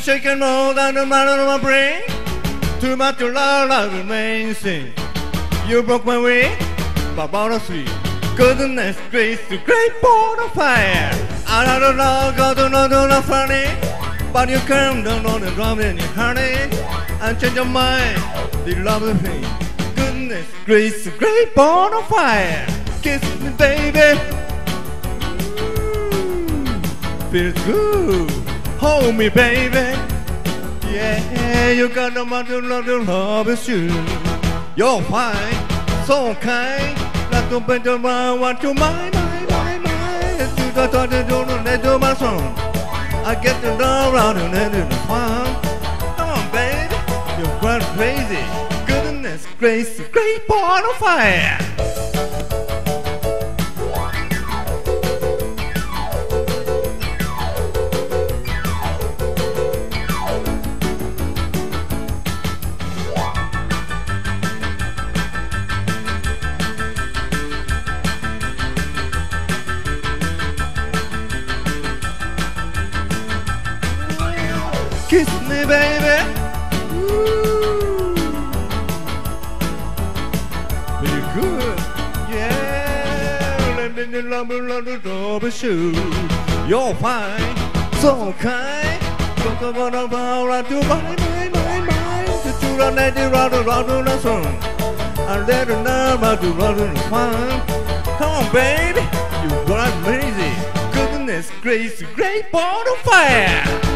shaking more than the matter of my brain. Too much to love, love remains. You broke my way, but honestly, goodness grace, the great ball of fire. I don't know, God, not funny, but you come down on the drum in your honey and change your mind. The love of me, goodness grace, the great ball of fire. Kiss me, baby. Feels good. Hold me, baby. Yeah, you got the money to love is you. You're fine, so kind. Not to bend your mind, want to mind. To the thought to do my song. I get the love around and then it's fun. Come on, baby, you're quite crazy. Goodness grace, great ball of fire. Kiss me, baby. Ooh. Pretty good. Yeah. Let me love the double shoe. You're fine, so kind. Don't go on around to my. To run at the round song. I let her know about the round fun. Come on, baby. You got crazy. Goodness grace, great ball of fire.